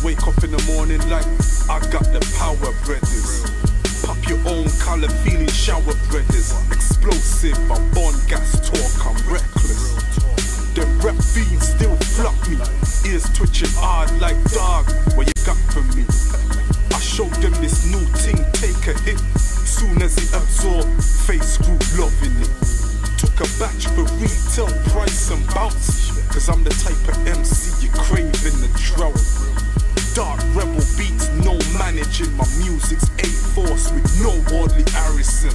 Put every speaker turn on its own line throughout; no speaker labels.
wake up in the morning like I got the power, brothers. Pop your own colour, feeling shower, brothers. Explosive, I'm born gas talk, I'm reckless. Them rap fiends still flock me, ears twitching hard like dog. What you got for me? I showed them this new thing, take a hit. Soon as it absorb, face screw loving it. Took a batch for retail price and bounce, cause I'm the type of MC you crave in the drought. Dark rebel beats, no managing. My music's 8-force with no worldly Harrison.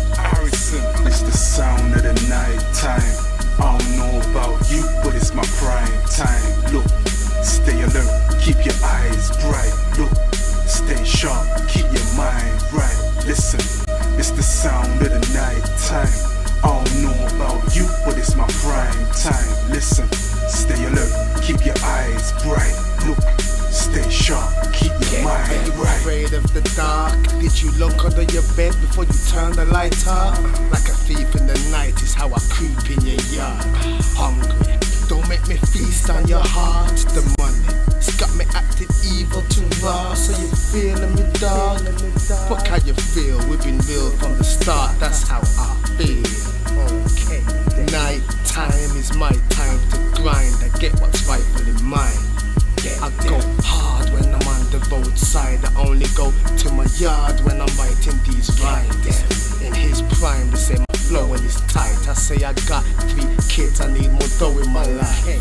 It's the sound of the night time. I don't know about you, but it's my prime time. Look, stay alert, keep your eyes bright. Look, stay sharp, keep your mind right. Listen, it's the sound of the night time. I don't know about you, but it's my prime time. Listen, stay alert, keep your eyes bright. Look, stay sharp, keep your mind right.
Afraid of the dark? Did you look under your bed before you turn the light up? Like a thief in the night is how I creep in your yard. Hungry, don't make me feast on your heart. The money, it's got me acting evil too raw. So you feeling me, dog? Fuck how you feel, we've been real from the start. That's how I feel. Okay. Night time is my time to grind. I get what's rightfully mine. I go hard when I'm on the roadside. I only go to my yard when I'm writing these rhymes. In his prime, they say my flow and it's tight. I say I got 3 kids, I need more dough in my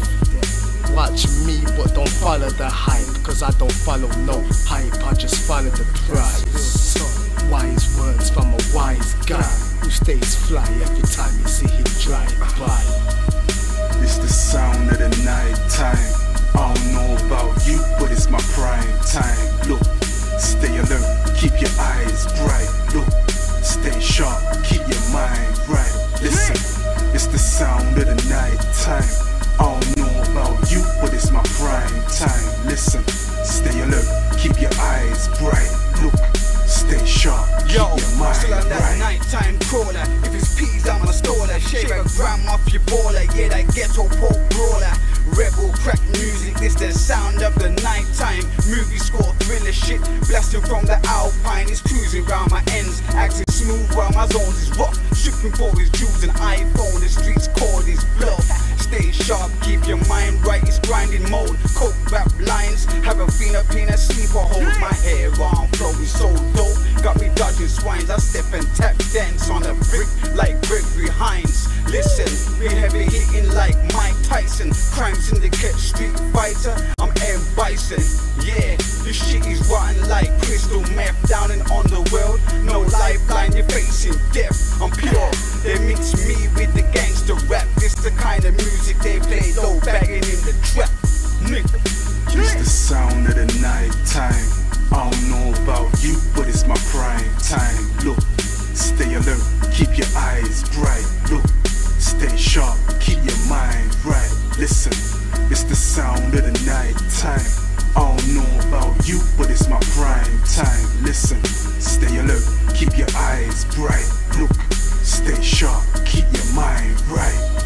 life. Watch me, but don't follow the hype, cause I don't follow no hype, I just follow the price. Wise words from a wise guy who stays fly every time you see him drive by.
It's the sound of the night time. I don't know about you, but it's my prime time. Look, stay alert, keep your eyes bright. Look, stay sharp, keep your mind right. Listen, it's the sound of the night time. I don't know about you, but it's my prime time. Listen, stay alert, keep your eyes bright. Look, stay sharp, keep your mind
still on that
right.
nighttime crawler. If it's peas, I'm a staller. Shave a gram off your baller. Yeah, that ghetto pop brawler. Rebel crack music, this the sound of the nighttime. Movie score thriller shit, blasting from the Alpine. It's cruising round my ends, acting smooth while my zones is rough. Stripping for his jewels and iPhone, the streets call his bluff. Stay sharp, keep your mind right, it's grinding mode. Coke rap lines, have a up in a sleeper, hold my hair on, flowing so dope. Got me dodging swines, I step and tap dance on a brick like Gregory Hines. Listen, we heavy hitting like Mike Tyson. Crime syndicate, street fighter, I'm M. Bison. Yeah, this shit is rotten like crystal meth down and on the world. No lifeline, you're facing death. I'm pure, they mix me with the gangster rap. This the kind of music they play low bagging in the trap. Nigga,
it's the sound of the night time. I don't know about you, but it's my prime time. Look, stay alert, keep your eyes bright. Look, stay sharp, keep your mind right. Listen, it's the sound of the night time. I don't know about you, but it's my prime time. Listen, stay alert, keep your eyes bright. Look, stay sharp, keep your mind right.